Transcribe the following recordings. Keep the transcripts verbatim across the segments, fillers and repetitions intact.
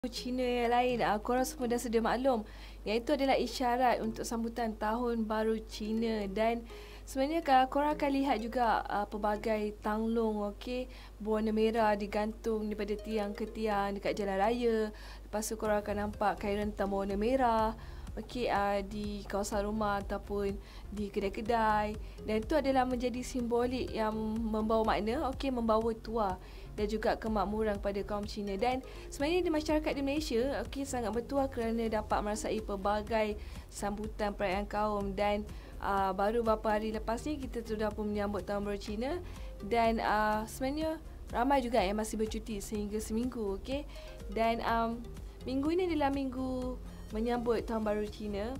Cina yang lain, uh, korang semua dah sedia maklum, iaitu adalah isyarat untuk sambutan Tahun Baru Cina. Dan sebenarnya kalau korang akan lihat juga uh, pelbagai tanglong, okey, berwarna merah digantung daripada tiang ke tiang dekat jalan raya. Lepas tu korang akan nampak kain rentam berwarna merah, okey, uh, di kawasan rumah ataupun di kedai-kedai. Dan itu adalah menjadi simbolik yang membawa makna, okey, membawa tuah dan juga kemakmuran kepada kaum Cina. Dan sebenarnya di masyarakat di Malaysia, okey, sangat bertuah kerana dapat merasai pelbagai sambutan perayaan kaum. Dan uh, baru beberapa hari lepas ni kita sudah pun menyambut Tahun Baru Cina. Dan uh, sebenarnya ramai juga yang masih bercuti sehingga seminggu, okey. Dan um, minggu ini adalah minggu menyambut Tahun Baru Cina.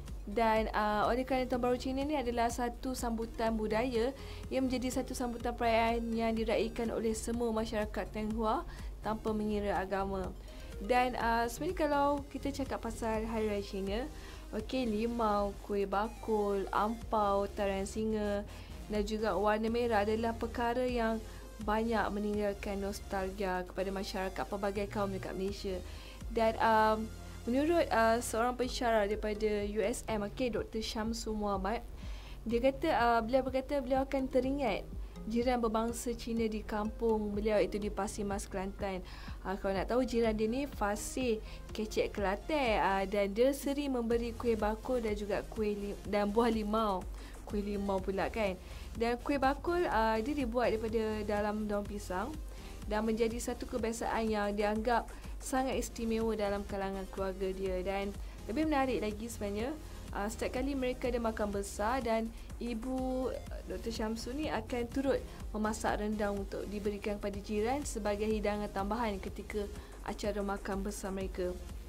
Dan uh, oleh kerana Tahun Baru Cina ni adalah satu sambutan budaya yang menjadi satu sambutan perayaan yang diraikan oleh semua masyarakat Tionghoa tanpa mengira agama. Dan uh, sebenarnya kalau kita cakap pasal Hari Raya Cina, okey, limau, kuih bakul, ampau, tarian singa dan juga warna merah adalah perkara yang banyak meninggalkan nostalgia kepada masyarakat pelbagai kaum dekat Malaysia. Dan um, menurut uh, seorang pensyarah daripada U S M, okay, Doktor Syamsul Muhammad, dia kata, uh, beliau berkata beliau akan teringat jiran berbangsa Cina di kampung beliau, itu di Pasir Mas, Kelantan. Uh, kalau nak tahu, jiran dia ni fasih kecek Kelantan, uh, dan dia sering memberi kuih bakul dan juga kuih li- dan buah limau. Kuih limau pula kan. Dan kuih bakul uh, dia dibuat daripada dalam daun pisang dan menjadi satu kebiasaan yang dianggap sangat istimewa dalam kalangan keluarga dia. Dan lebih menarik lagi sebenarnya, uh, setiap kali mereka ada makan besar, dan ibu Doktor Syamsul ni akan turut memasak rendang untuk diberikan kepada jiran sebagai hidangan tambahan ketika acara makan besar mereka.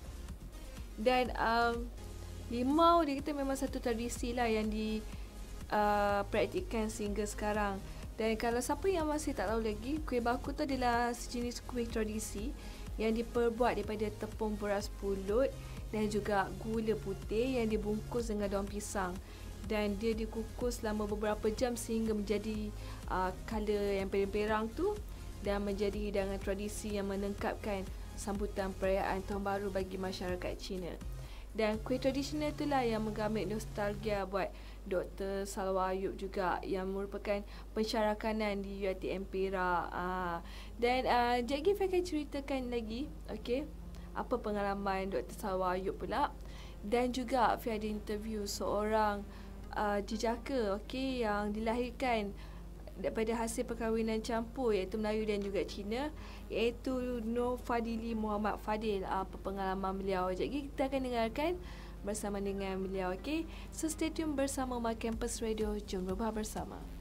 Dan um, limau dia kata memang satu tradisi lah yang di uh, praktikkan sehingga sekarang. Dan kalau siapa yang masih tak tahu lagi, kuih bakul tu adalah sejenis kuih tradisi yang diperbuat daripada tepung beras pulut dan juga gula putih yang dibungkus dengan daun pisang. Dan dia dikukus selama beberapa jam sehingga menjadi uh, colour yang perang-perang tu, dan menjadi hidangan tradisi yang menengkapkan sambutan perayaan Tahun Baru bagi masyarakat Cina. Dan kuih tradisional itulah yang menggamit nostalgia buat Doktor Salwa Ayub juga, yang merupakan pensyarah kanan di U I T M Perak. Aa, dan uh, Jackie akan ceritakan lagi, okey, apa pengalaman Doktor Salwa Ayub pula. Dan juga Fia ada interview seorang uh, jejaka, okey, yang dilahirkan daripada hasil perkahwinan campur, iaitu Melayu dan juga Cina, iaitu Nur Fadili Muhammad Fadil. Apa pengalaman beliau? Jadi kita akan dengarkan bersama dengan beliau, okey. So stay tune bersama My Campus Radio. Jom berubah bersama.